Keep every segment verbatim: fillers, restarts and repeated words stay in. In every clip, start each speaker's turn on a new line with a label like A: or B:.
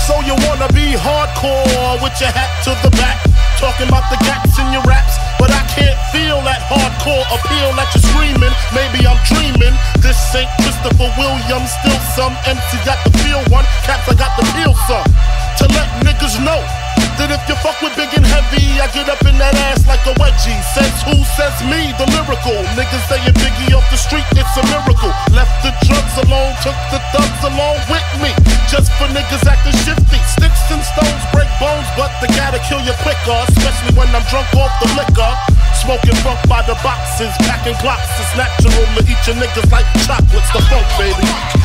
A: So you wanna be hardcore with your hat to the back, talking about the gaps in your raps, but I can't feel that hardcore appeal that you're screaming. Maybe I'm dreaming. This ain't Christopher Williams, still some M C got the feel one, Caps I got the feel some. To let niggas know that if you fuck with big and heavy, I get up in that ass like a wedgie. Says who? Says me, the lyrical. Niggas saying Biggie off the street, it's a miracle. Left the drugs alone, took the thugs along with me. Just for niggas acting shifty. Sticks and stones break bones, but they gotta kill you quicker, especially when I'm drunk off the liquor. Smoking funk by the boxes, packing blocks. It's natural to eat your niggas like chocolates. The funk, baby.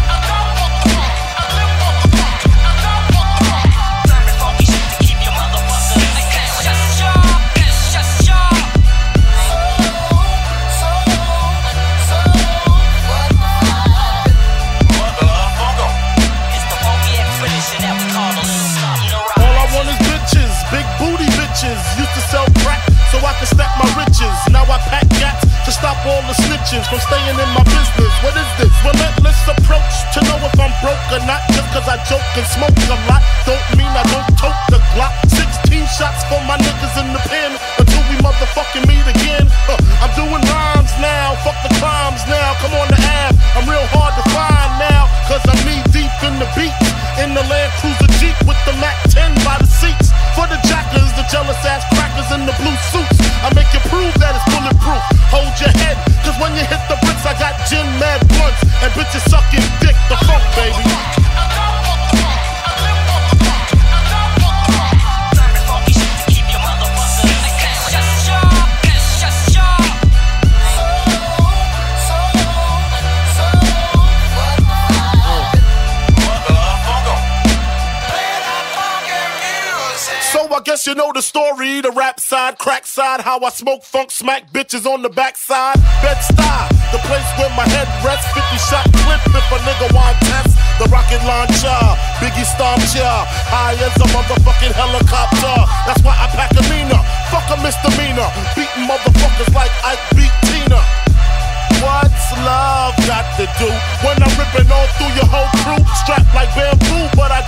A: Used to sell crack so I could stack my riches. Now I pack gats to stop all the snitches from staying in my business. What is this? Relentless approach to know if I'm broke or not. Just cause I joke and smoke a lot don't mean I don't tote the Glock. Sixteen shots for my niggas in the pen until we motherfucking meet again. uh, I'm doing rhymes now, fuck the crimes now. Come on the app, I'm real hard to find now, cause I'm knee deep in the beat. In the Land Cruiser Jeep with the Mac ten by the seats. For the jackers, the jealous ass crackers in the blue suits, I make you prove that it's bulletproof. Hold your head, cause when you hit the bricks, I got gin mad blunts and bitches sucking dick. The funk, baby. I guess you know the story, the rap side, crack side, how I smoke funk, smack bitches on the backside. Bed-Stuy, the place where my head rests, fifty shot clip if a nigga want test. The rocket launcher, Biggie stomped ya, high as a motherfucking helicopter. That's why I pack a Nina, fuck a misdemeanor, beating motherfuckers like Ike beat Tina. What's love got to do when I'm ripping all through your whole crew? Strapped like bamboo, but I